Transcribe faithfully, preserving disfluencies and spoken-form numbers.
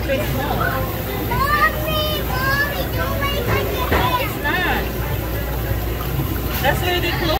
very small. Mommy, mommy, don't make like It's not. That's where they close.